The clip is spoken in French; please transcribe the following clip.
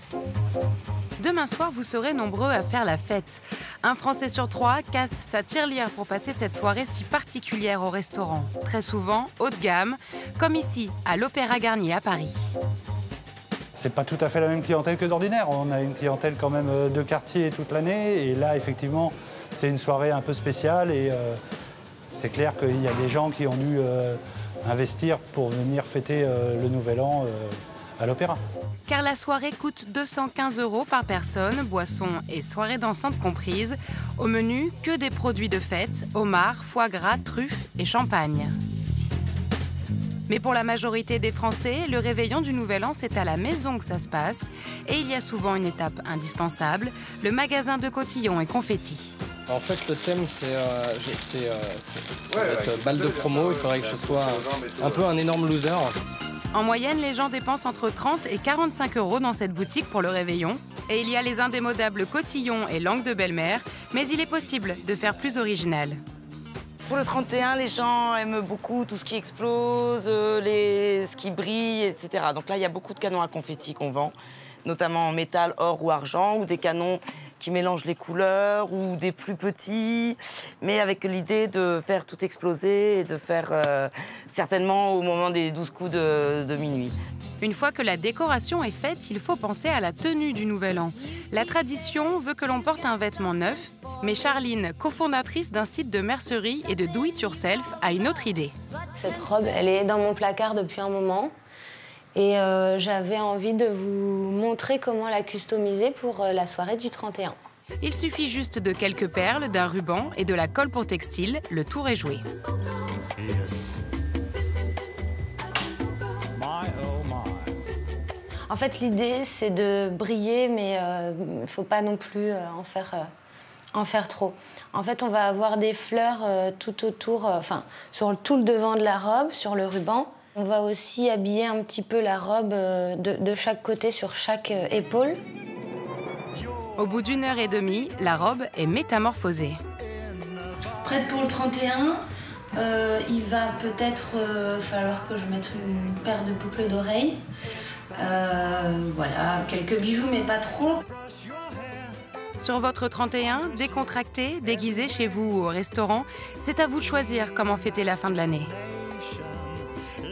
Demain soir, vous serez nombreux à faire la fête. Un Français sur 3 casse sa tirelire pour passer cette soirée si particulière au restaurant. Très souvent, haut de gamme, comme ici, à l'Opéra Garnier à Paris. C'est pas tout à fait la même clientèle que d'ordinaire. On a une clientèle quand même de quartier toute l'année. Et là, effectivement, c'est une soirée un peu spéciale. Et c'est clair qu'il y a des gens qui ont dû investir pour venir fêter le Nouvel An à l'Opéra. Car la soirée coûte 215 € par personne, boissons et soirées dansantes comprises. Au menu, que des produits de fête, homards, foie gras, truffes et champagne. Mais pour la majorité des Français, le réveillon du Nouvel An, c'est à la maison que ça se passe. Et il y a souvent une étape indispensable, le magasin de cotillons et confettis. En fait, le thème, ça va être balle de promo. Il faudrait que je sois un peu un énorme loser. En moyenne, les gens dépensent entre 30 et 45 € dans cette boutique pour le réveillon. Et il y a les indémodables cotillons et langues de belle-mère, mais il est possible de faire plus original. Pour le 31, les gens aiment beaucoup tout ce qui explose, ce qui brille, etc. Donc là, il y a beaucoup de canons à confetti qu'on vend, notamment en métal, or ou argent, ou des canons qui mélangent les couleurs, ou des plus petits, mais avec l'idée de faire tout exploser et de faire certainement au moment des 12 coups de minuit. Une fois que la décoration est faite, il faut penser à la tenue du Nouvel An. La tradition veut que l'on porte un vêtement neuf, mais Charline, cofondatrice d'un site de mercerie et de do-it-yourself, a une autre idée. Cette robe, elle est dans mon placard depuis un moment. Et j'avais envie de vous montrer comment la customiser pour la soirée du 31. Il suffit juste de quelques perles, d'un ruban et de la colle pour textile, le tour est joué. En fait, l'idée, c'est de briller, mais il ne faut pas non plus en faire trop. En fait, on va avoir des fleurs tout autour, sur tout le devant de la robe, sur le ruban. On va aussi habiller un petit peu la robe de chaque côté, sur chaque épaule. Au bout d'1 heure et demie, la robe est métamorphosée. Prête pour le 31, il va peut-être falloir que je mette une paire de boucles d'oreilles. Voilà, quelques bijoux, mais pas trop. Sur votre 31, décontracté, déguisé chez vous ou au restaurant, c'est à vous de choisir comment fêter la fin de l'année.